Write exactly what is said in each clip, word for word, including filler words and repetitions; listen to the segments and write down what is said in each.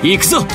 行くぞ。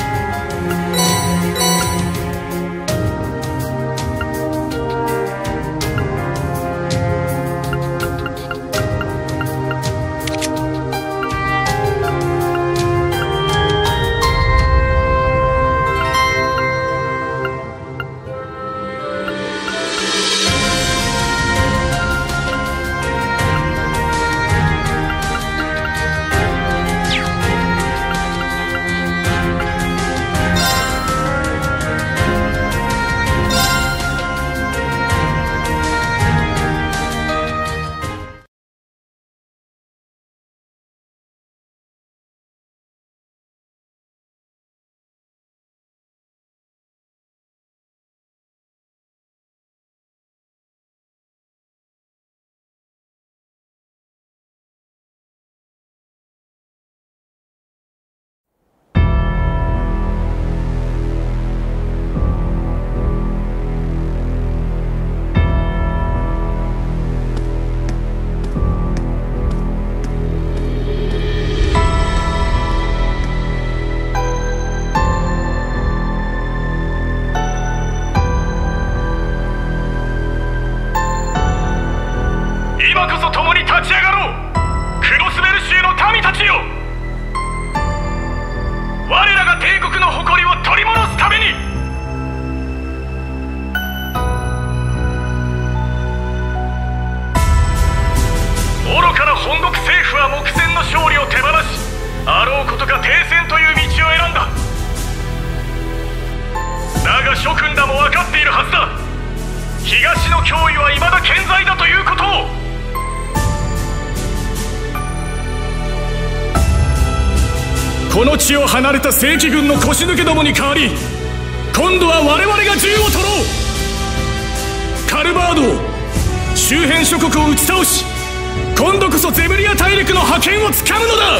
この地を離れた正規軍の腰抜けどもに代わり、今度は我々が銃を取ろう。カルバードを、周辺諸国を打ち倒し、今度こそゼムリア大陸の覇権をつかむのだ。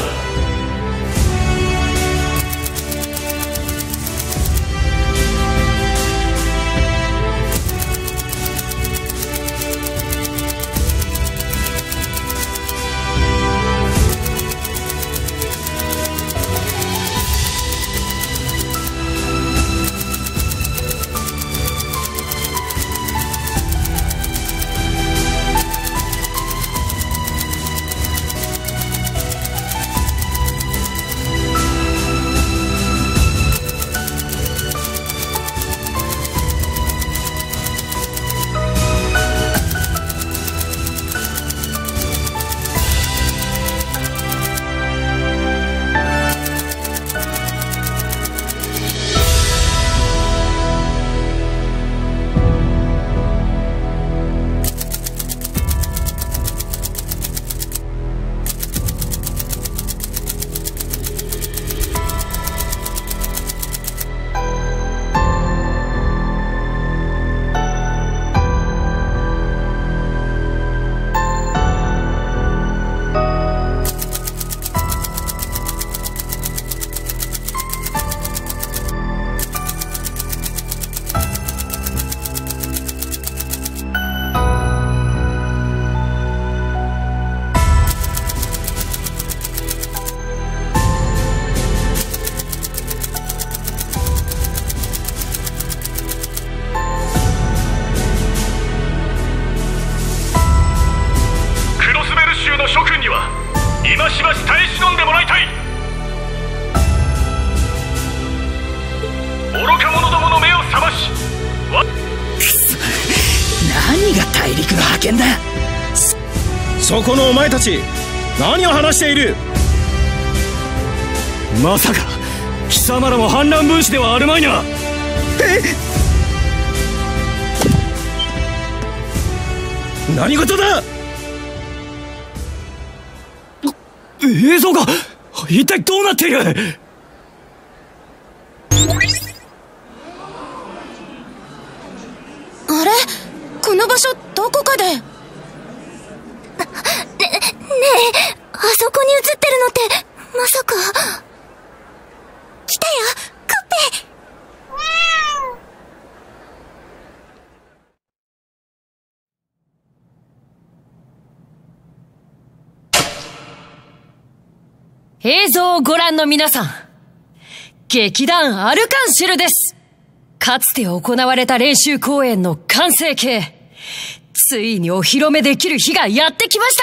そこのお前たち、何を話している？ まさか貴様らも反乱分子ではあるまいな。 え？何事だ？ 映像が一体どうなっている？ あれ？この場所どこかで。ね、ねえ、あそこに映ってるのってまさか。来たよ、コッペ。 映像をご覧の皆さん、 劇団アルカンシュルです。かつて行われた練習公演の完成形、ついにお披露目できる日がやってきました。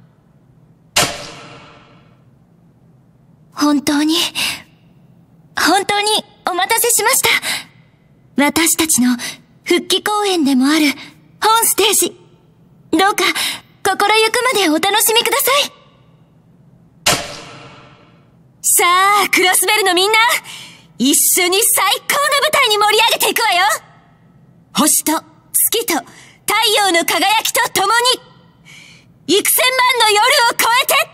本当に、本当にお待たせしました。私たちの復帰公演でもある本ステージ、どうか心ゆくまでお楽しみください。さあ、クロスベルのみんな、一緒に最高の舞台に盛り上げていくわよ。星と月と太陽の輝きとともに、幾千万の夜を超えて。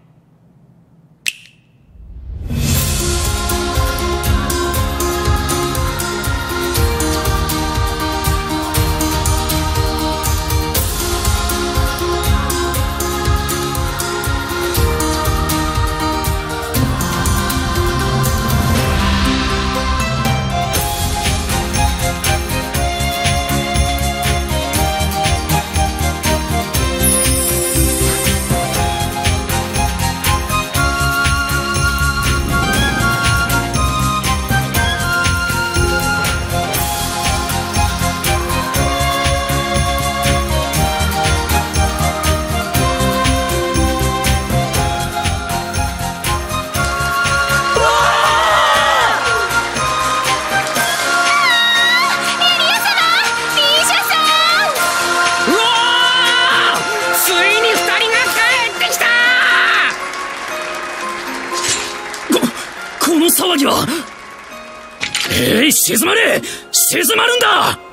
騒ぎは。えい、静まれ、静まるんだ。あ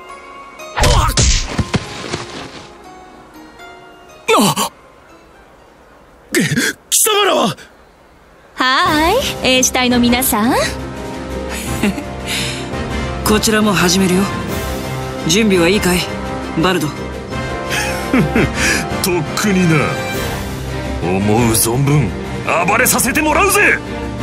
っ、貴様らは。 はーい、衛視隊の皆さんこちらも始めるよ。準備はいいかい、バルド。 とっくにな。思う存分暴れさせてもらうぜ。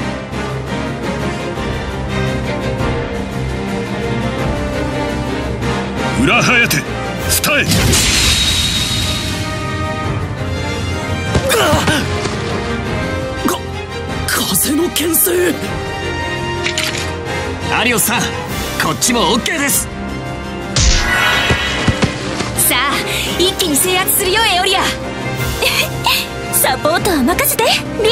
裏ハヤテ、二重。か、風の牽制。 アリオスさん、こっちも オーケー です。 さあ、一気に制圧するよ、エオリア。サポートは任せて、リ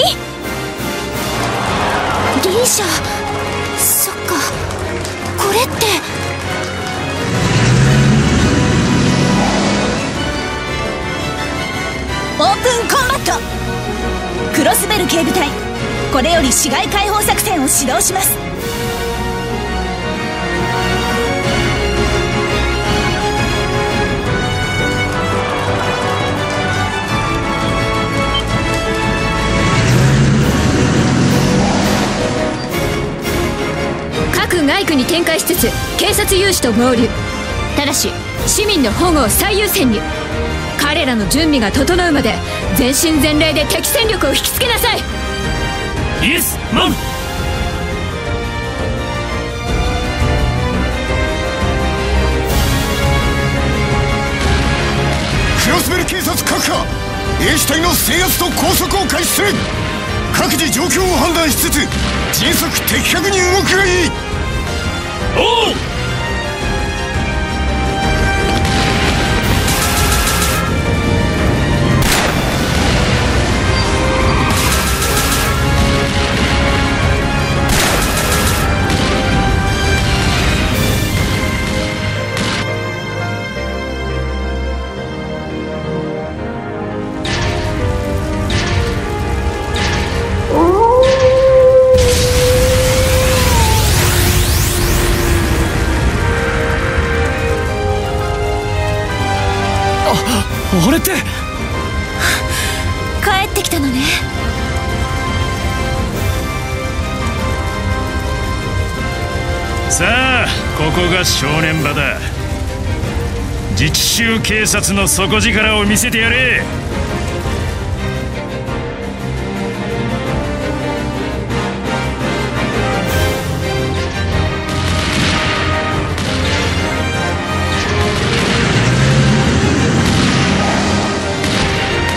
リーシャ。そっか、これってオープンコンバット。クロスベル警備隊、これより市街開放作戦を始動します。各外区に展開しつつ警察有志と合流。ただし市民の保護を最優先に。彼らの準備が整うまで全身全霊で敵戦力を引きつけなさい。 イエス、マウ。 クロスベル警察各課、衛視隊の制圧と拘束を開始する。各自状況を判断しつつ迅速的確に動くがいい。 おう。 あれって帰ってきたのね。 さあ、ここが正念場だ。自治州警察の底力を見せてやれ。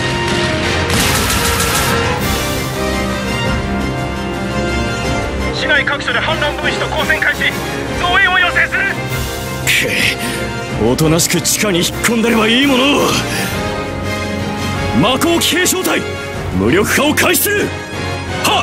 市内各所で反乱分子と交戦開始、増援を要請する。 くおとなしく地下に引っ込んでればいいものを。魔鋼騎兵小隊無力化を開始する。はっ。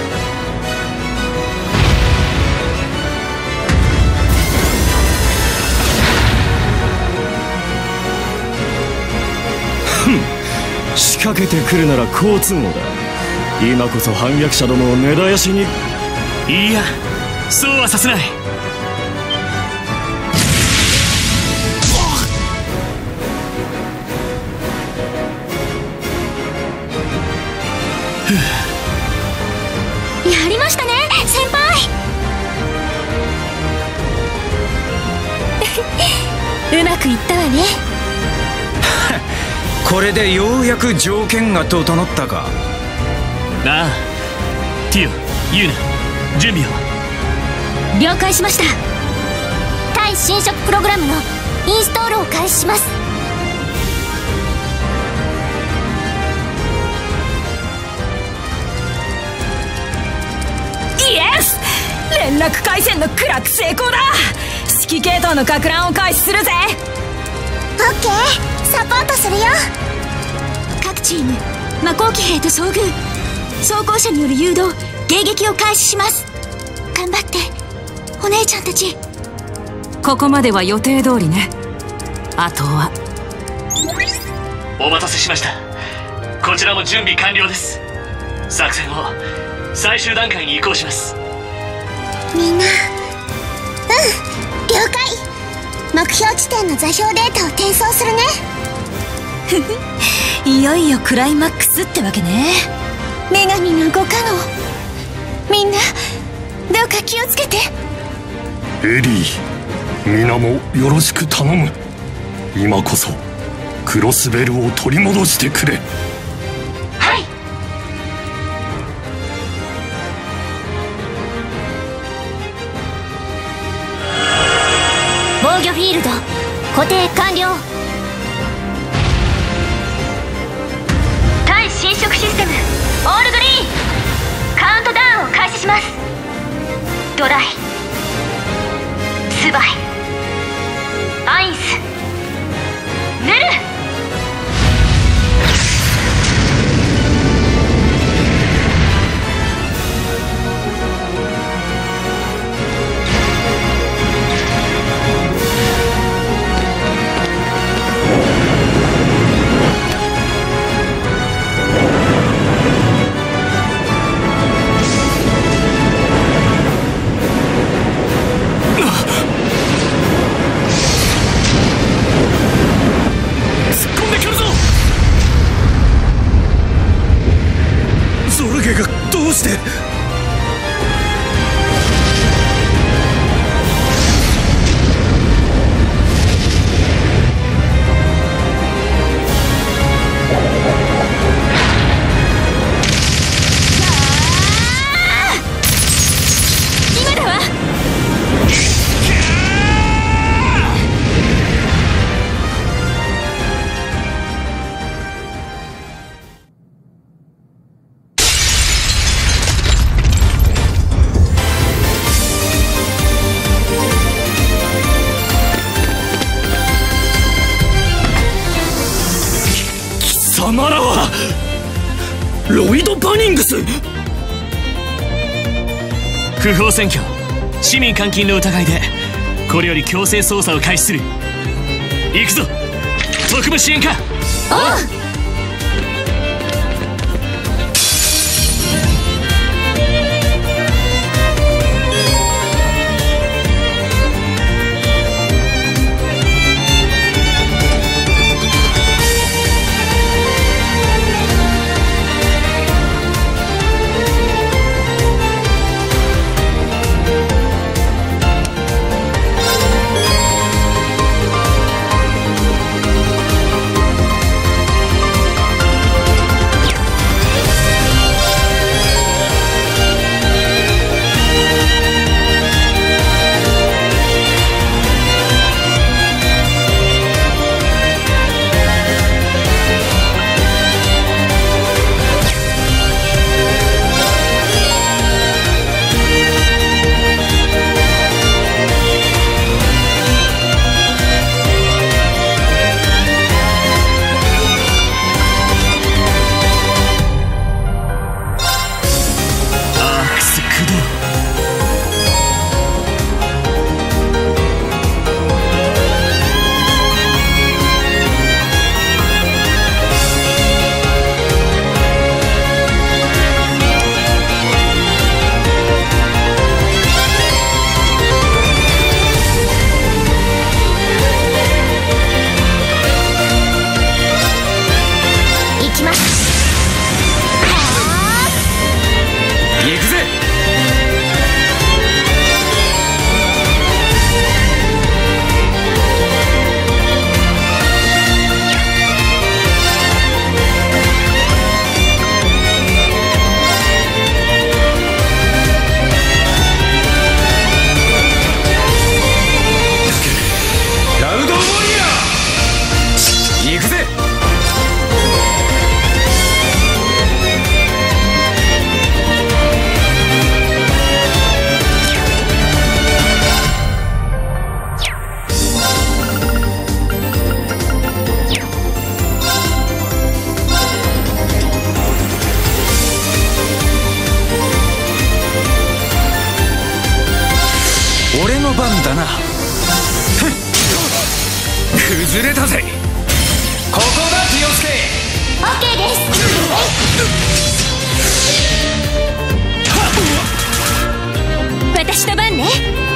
ふん、仕掛けてくるなら好都合だ。今こそ反逆者どもを根絶やしに。いや、そうはさせない。 やりましたね、先輩。うまくいったわね。 これでようやく条件が整ったか。 ああ、ティオ、ユーナ、準備を。 了解しました。対侵食プログラムのインストールを開始します。 イエス！連絡回線のクラック成功だ。指揮系統の撹乱を開始するぜ。 オッケー、サポートするよ。各チーム、魔鋼騎兵と遭遇。装甲車による誘導、迎撃を開始します。頑張ってお姉ちゃんたち。 ここまでは予定通りね。あとは。 お待たせしました。こちらも準備完了です。作戦を最終段階に移行します。 みんな、うん、了解。目標地点の座標データを転送するね。いよいよクライマックスってわけね。女神のご加護。みんなどうか気をつけて。 エリー、皆もよろしく頼む。今こそクロスベルを取り戻してくれ。 はい。防御フィールド固定完了。対侵食システムオールグリーン、カウントダウンを開始します。ドライ、スバイ、アインス、ヌル。 どうして。 今だわ。 貴様らはロイド・バニングス。不法占拠、市民監禁の疑いでこれより強制捜査を開始する。行くぞ特務支援課。 おう。 崩れたぜ。ここだ清介。 オッケーです。私の番ね。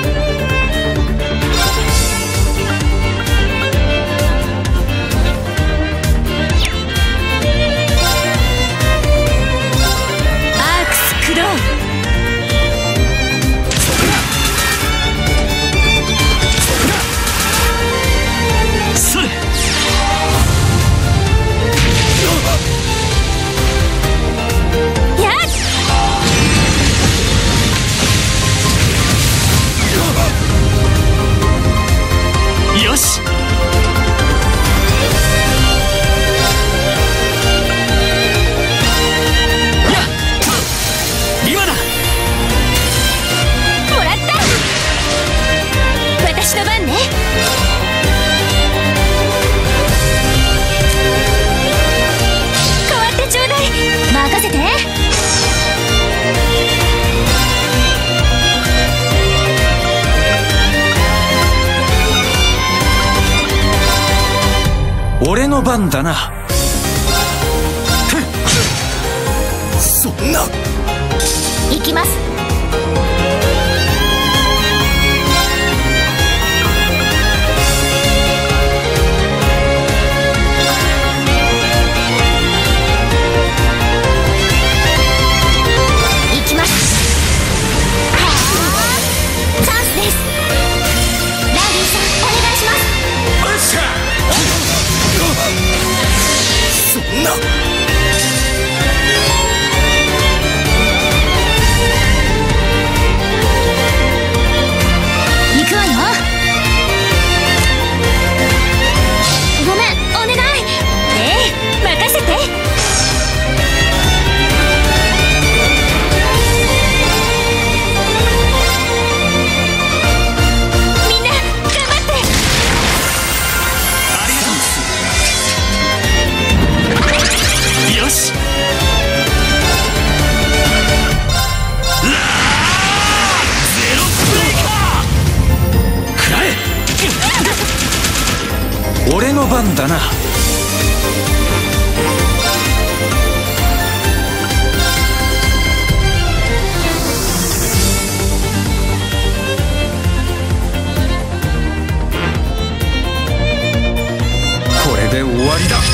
アークス駆動。 それ。 やっ。 よし。やっ、今だ。 もらった。私の番ね。代わってちょうだい。任せて。 俺の番だな。 そんな。 行きます。行きます。チャンスです。ランディさんお願いします。 よっしゃ。そんな。 行くわよ。ごめん、お願い。ええ、任せて。みんな頑張って。 ありがとう。よし。 俺の番だな。これで終わりだ。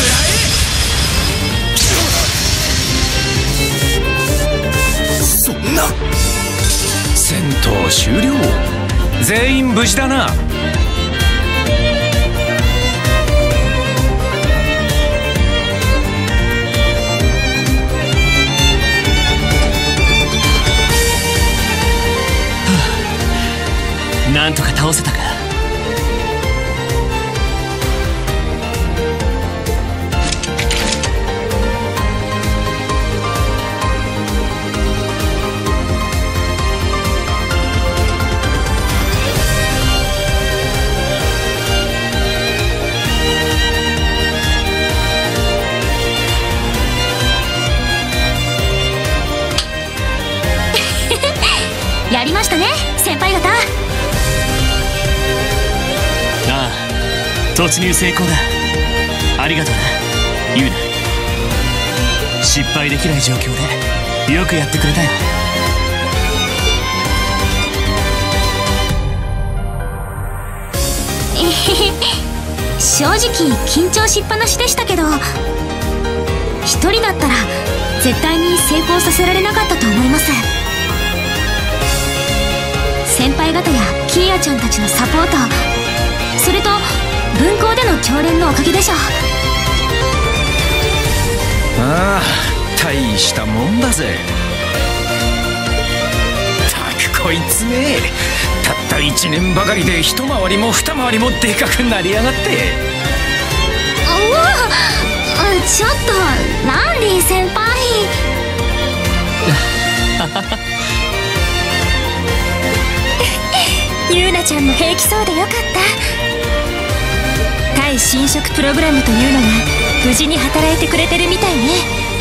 そんな。 戦闘終了。全員無事だな。 なんとか倒せたか。 やりましたね、先輩方。 ああ、突入成功だ。ありがとうな、ユウナ。失敗できない状況でよくやってくれたよ。 えへへ、正直緊張しっぱなしでしたけど、一人だったら絶対に成功させられなかったと思います。先輩方やキーヤちゃんたちのサポート、それと分校での教練のおかげでしょう。 ああ、大したもんだぜ。たくこいつめ、たったいちねんばかりで一回りも二回りもでかくなりやがって。 うわ、ちょっとランディ先輩。ユウナちゃんも平気そうでよかった。対侵食プログラムというのが無事に働いてくれてるみたいね。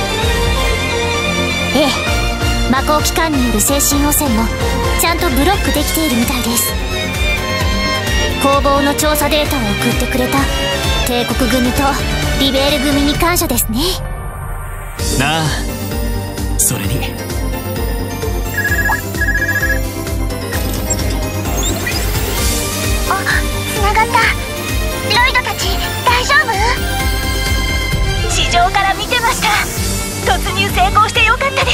ええ、魔法機関による精神汚染もちゃんとブロックできているみたいです。 攻防の調査データを送ってくれた帝国組とリベール組に感謝ですね。 なあ、それにあ、繋がった。ロイドたち大丈夫？地上から見てました。突入成功してよかったです。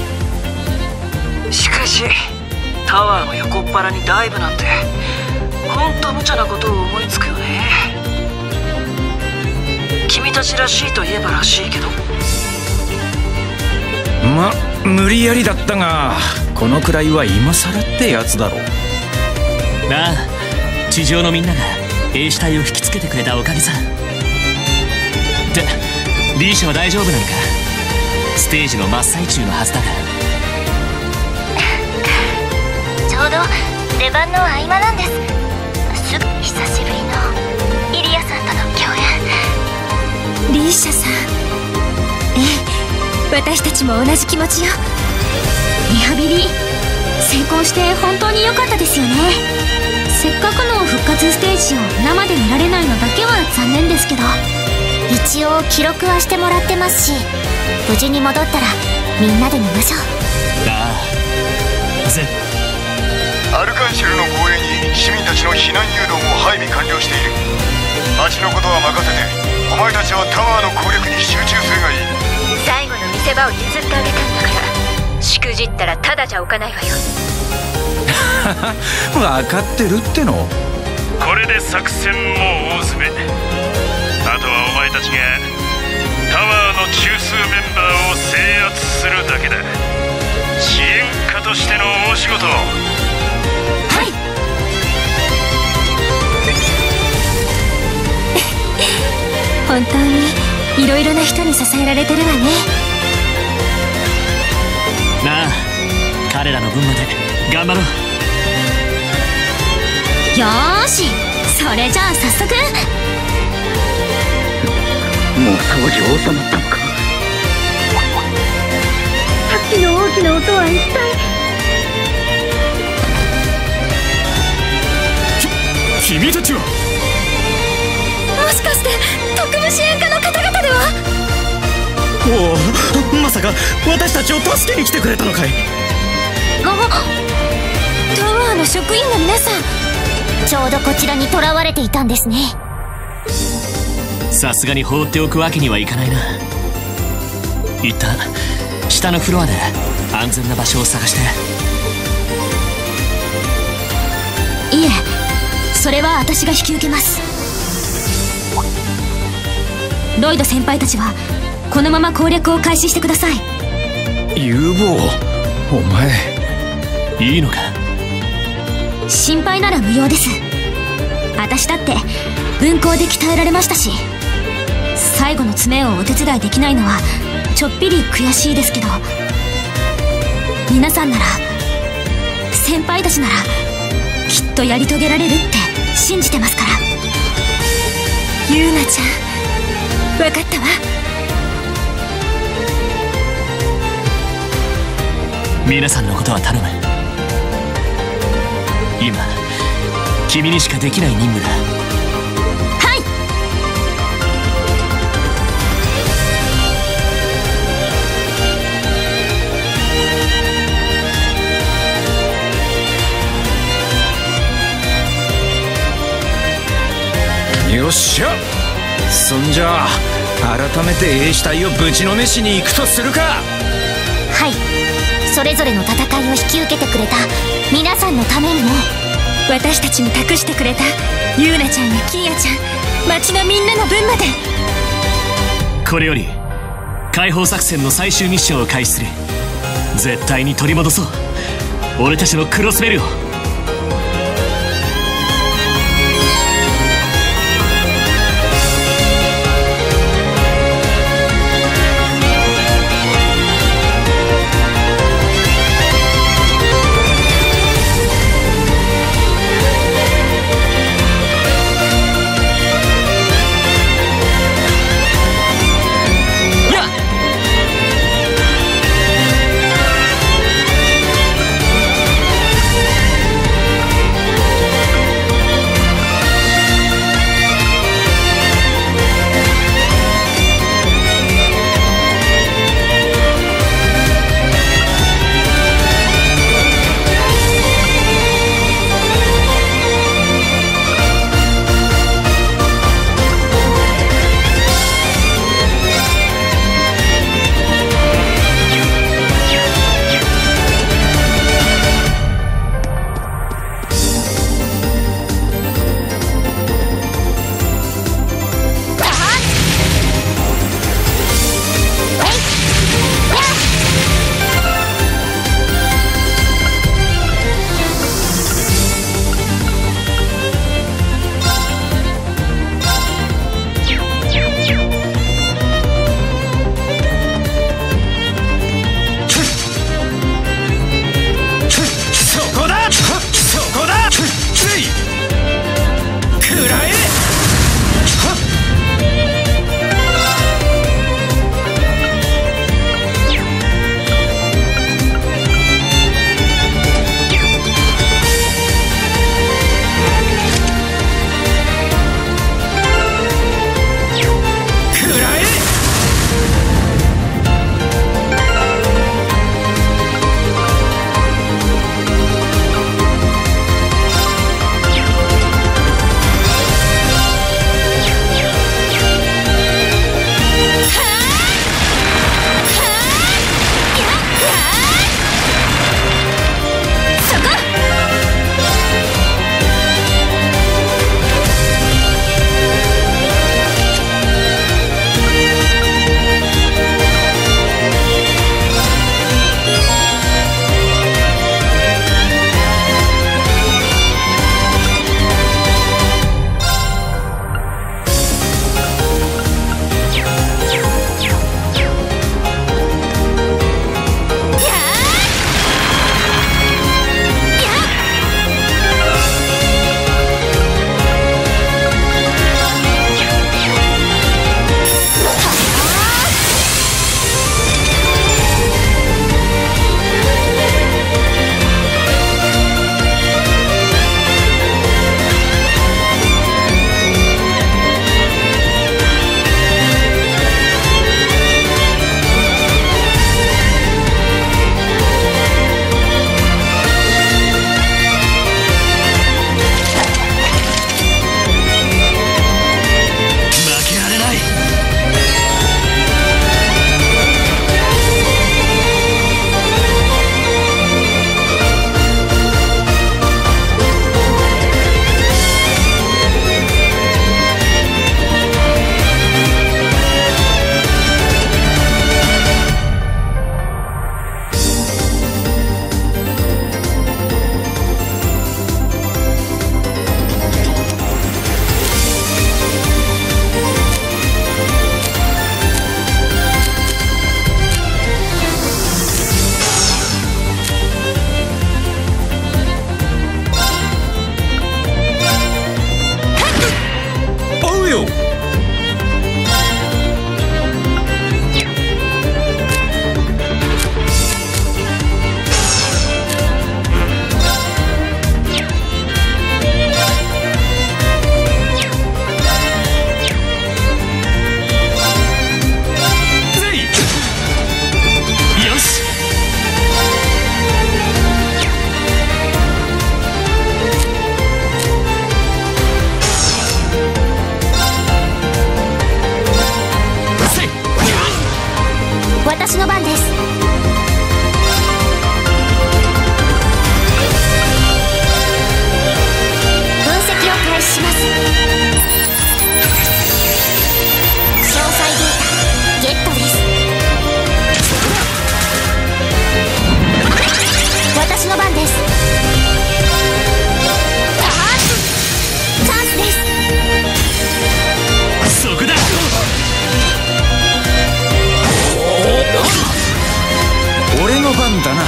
しかしタワーの横っ腹にダイブなんてほんと無茶なことを思いつくよね。君たちらしいといえばらしいけど。 ま、無理やりだったがこのくらいは今更ってやつだろう。 なあ、地上のみんなが兵士隊を引きつけてくれたおかげさ。ってリーシャは大丈夫なのか？ステージの真っ最中のはずだが。 ちょうど出番の合間なんです。すぐ久しぶりのイリアさんとの共演。 リーシャさん、ええ、私たちも同じ気持ちよ。リハビリ成功して本当に良かったですよね。せっかくの復活ステージを生で見られないのだけは残念ですけど、 一応記録はしてもらってますし、無事に戻ったらみんなで見ましょう。 ああ、ぜアルカンシェルの防衛に市民たちの避難誘導も配備完了している。町のことは任せて、お前たちはタワーの攻略に集中するがいい。 最後の見せ場を譲ってあげたんだから、しくじったらただじゃおかないわよ。 分かってるっての。 これで作戦も大詰め。あとはお前たちがタワーの中枢メンバーを制圧するだけだ。支援家としての大仕事を。 はい。本当にいろいろな人に支えられてるわね。 なあ、彼らの分まで頑張ろう。 よーし、それじゃあ早速。 もう掃除収まったのか。 さっきの大きな音は一体。 き君たちはもしかして特務支援課の方々では。 おお、まさか私たちを助けに来てくれたのかい。 あ、タワーの職員の皆さん、 ちょうどこちらに囚われていたんですね。 さすがに放っておくわけにはいかないな。一旦下のフロアで安全な場所を探して。 いえ、それは私が引き受けます。ロイド先輩たちはこのまま攻略を開始してください。 有望、お前いいのか？ 心配なら無用です。私だって運行で鍛えられましたし、最後の詰めをお手伝いできないのはちょっぴり悔しいですけど、皆さんなら、先輩たちならきっとやり遂げられるって信じてますから。ユーナちゃん、分かったわ。 皆さんのことは頼む。今君にしかできない任務だ。 はい。 よっしゃ。そんじゃあ改めて兵士隊をぶちのめしに行くとするか。 はい。それぞれの戦いを引き受けてくれた皆さんのためにも、 私たちに託してくれたユーナちゃんやキーヤちゃん、町のみんなの分まで。 これより解放作戦の最終ミッションを開始する。絶対に取り戻そう、俺たちのクロスベルを。 番だな。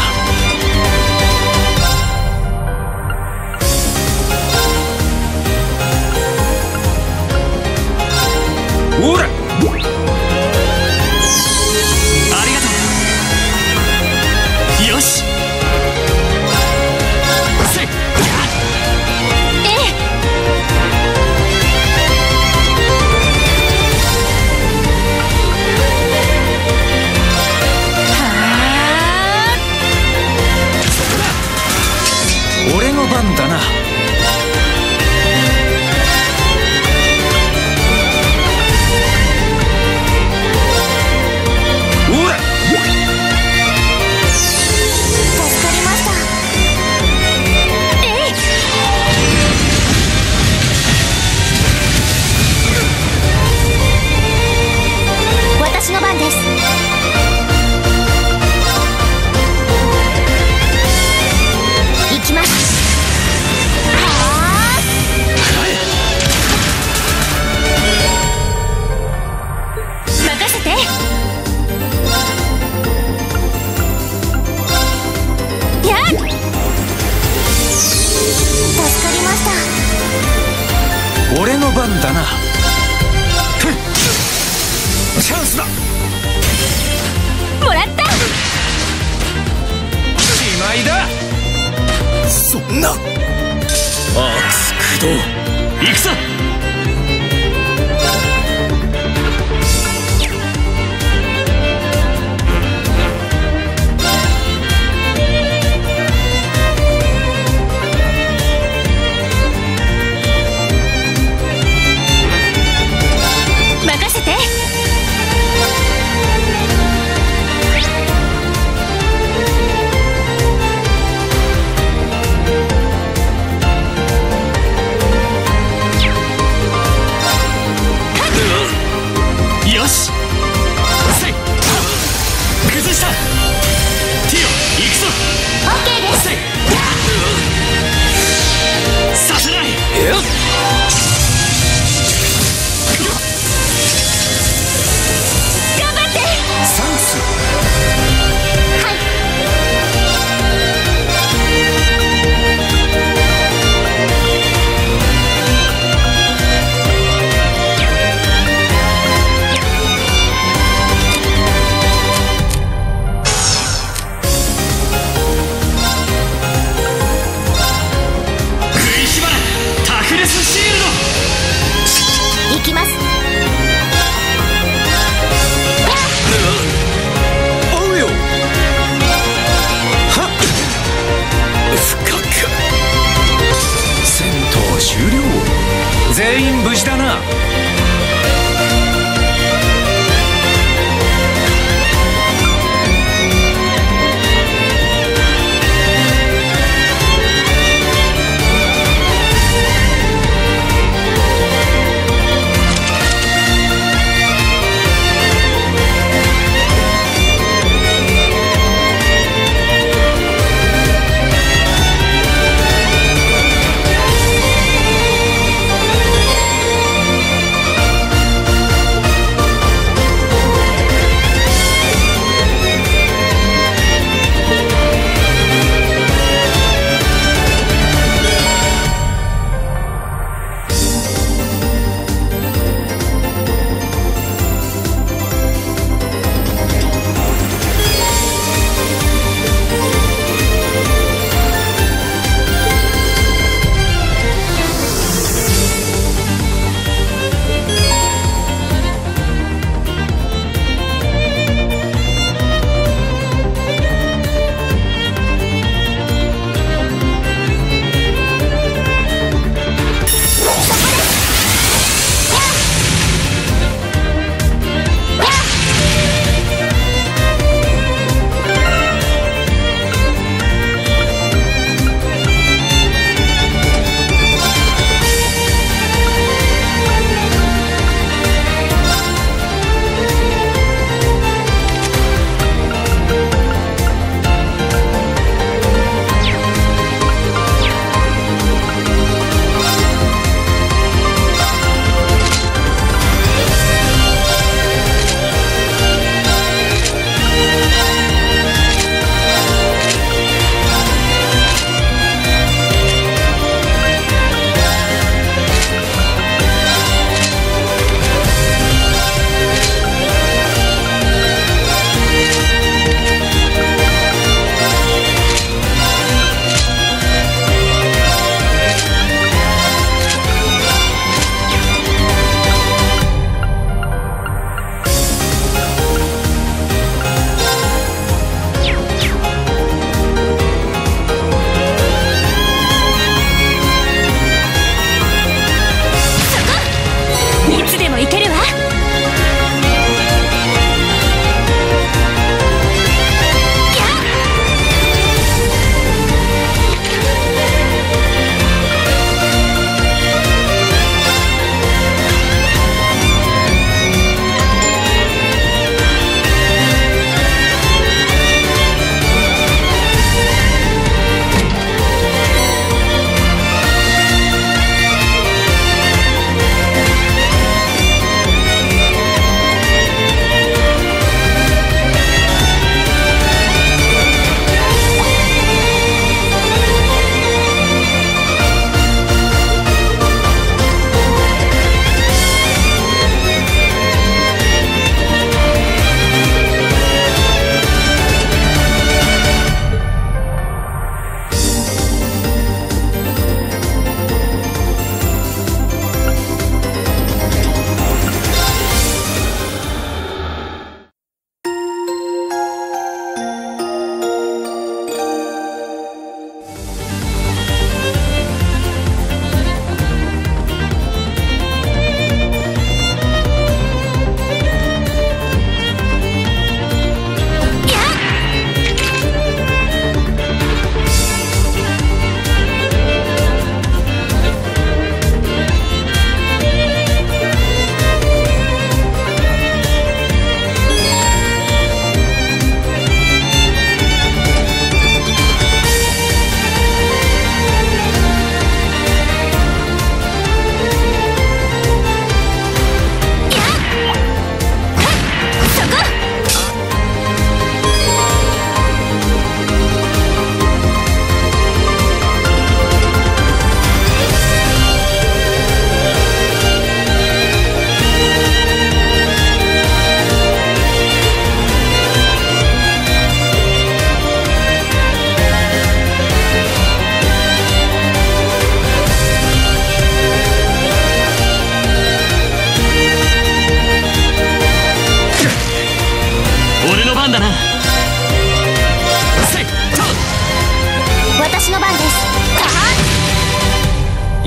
ほら、 ありがとう。よし。せっええ。はあ、俺の番だな。 私の番です。行きます。任せて。やっ、助かりました。 俺の番だな。チャンスだ。 もらった。 しまいだ。 そんな。アークス駆動、行くぞ。 任せて。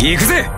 行くぜ。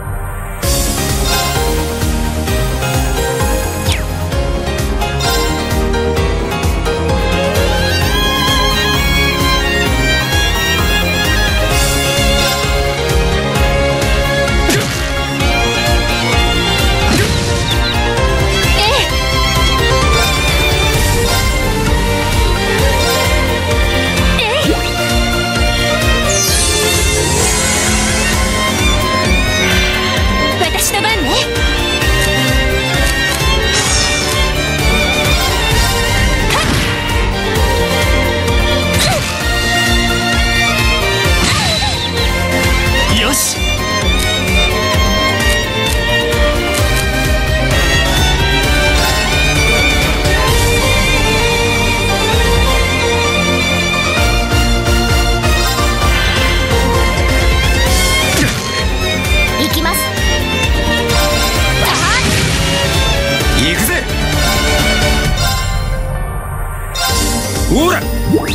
ほら、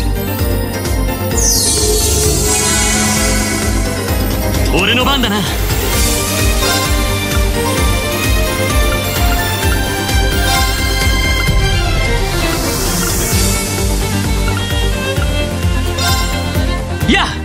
俺の番だな。やあ、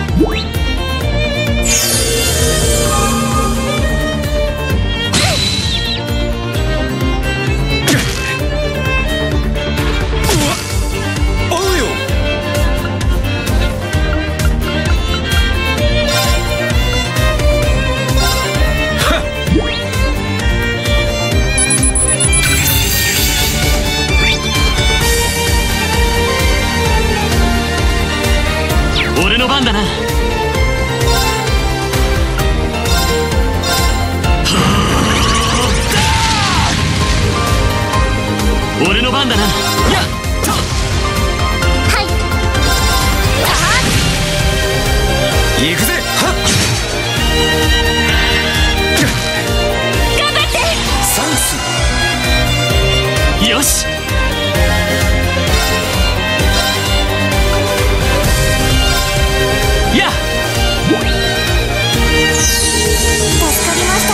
俺の番だな。俺の番だな。やっはい行くぜ。はっ頑張って。 サンス。 よし、やっ助かりました。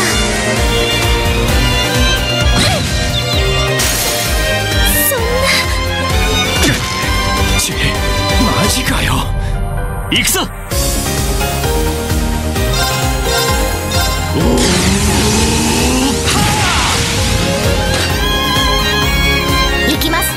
そんな。 ち、マジかよ。行くぞ。 行きます。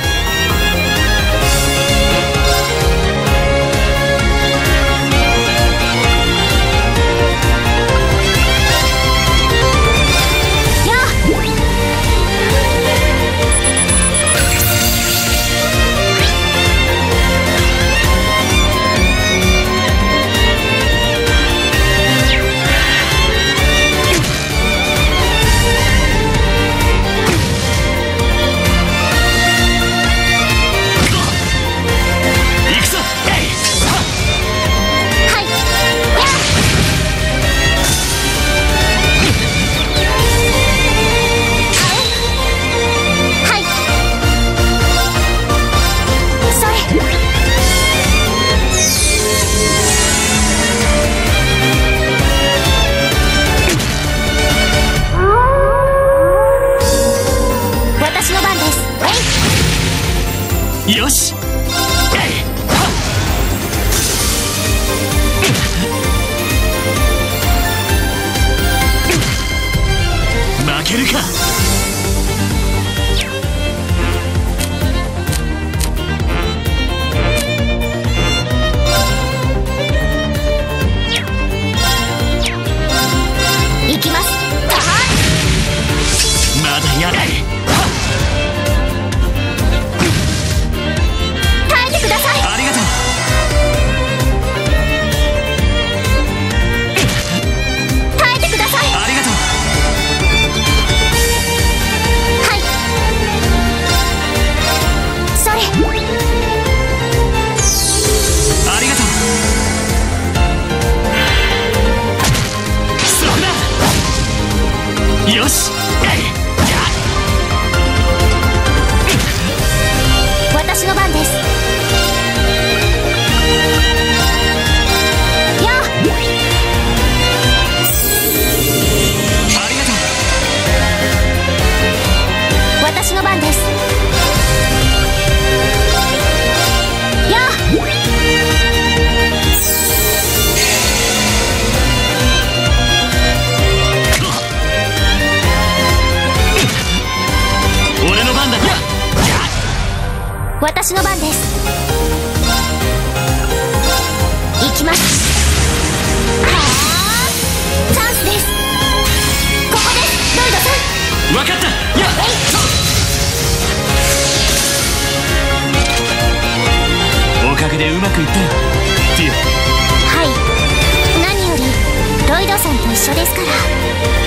よし、負けるか。 行きます。 まだやだい。 ください。 ありがとう。 耐えてください。 ありがとう。 はい。それ。 ありがとう。そこだ。よし。 私の番です。やあ。 私の番です。行きます。はあ、チャンスです。ここです、ロイドさん。 分かった。やっおかげでうまくいったよ、ティオ。 はい、何よりロイドさんと一緒ですから。